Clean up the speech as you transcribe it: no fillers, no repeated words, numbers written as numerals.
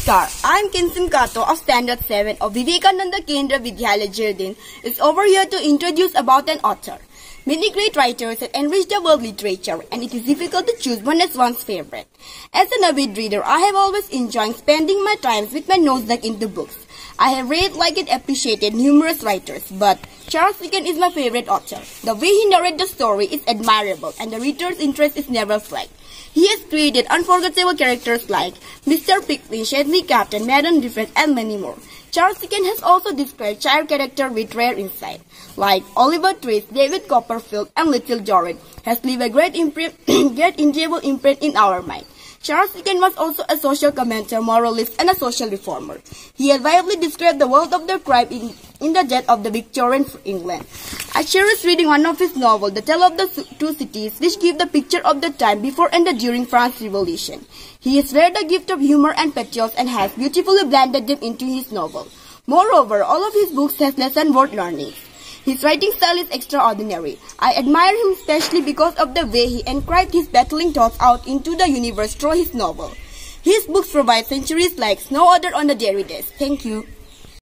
Namaskar, I am Kinsim Kato of Standard 7 of Vivekananda Kendra Vidyalaya Jardin is over here to introduce about an author. Many great writers have enriched the world literature and it is difficult to choose one as one's favorite. As an avid reader, I have always enjoyed spending my times with my nose dug into books. I have read, liked and appreciated numerous writers, but Charles Dickens is my favorite author. The way he narrates the story is admirable and the reader's interest is never flagged. He has created unforgettable characters like Mr. Pickwick, Shadley Captain, Madame Different, and many more. Charles Dickens has also described child characters with rare insight, like Oliver Twist, David Copperfield, and Little Dorrit, has left a great indelible imprint in our mind. Charles Dickens was also a social commentator, moralist, and a social reformer. He had vividly described the world of the crime in the death of the Victorian England. I cherish reading one of his novels, The Tale of the Two Cities, which give the picture of the time before and during France's Revolution. He has rare the gift of humor and pathos and has beautifully blended them into his novel. Moreover, all of his books have lessons worth learning. His writing style is extraordinary. I admire him especially because of the way he inscribed his battling thoughts out into the universe through his novel. His books provide centuries like no other on the daily days. Thank you.